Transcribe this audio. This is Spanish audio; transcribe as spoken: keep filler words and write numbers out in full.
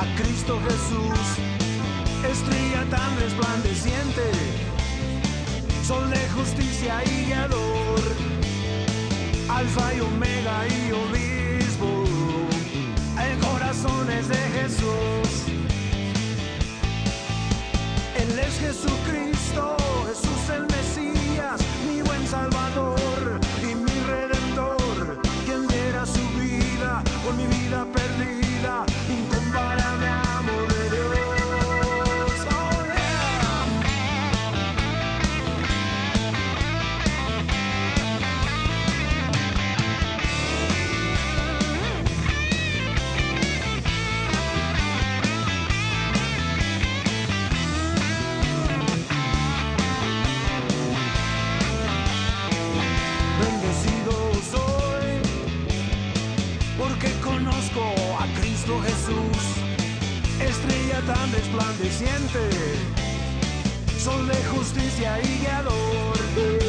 a Cristo Jesús, estrella tan resplandeciente, sol de justicia y guiador, alfa y omega y obispo, el corazón es de Jesús. Él es Jesucristo, Jesús el Mesías, mi buen Salvador y mi Redentor, quien diera su vida por mi vida perdida, incomparable amor de Dios. Oh, yeah. Bendecido soy porque conozco a Cristo Jesús, estrella tan resplandeciente, sol de justicia y guiador.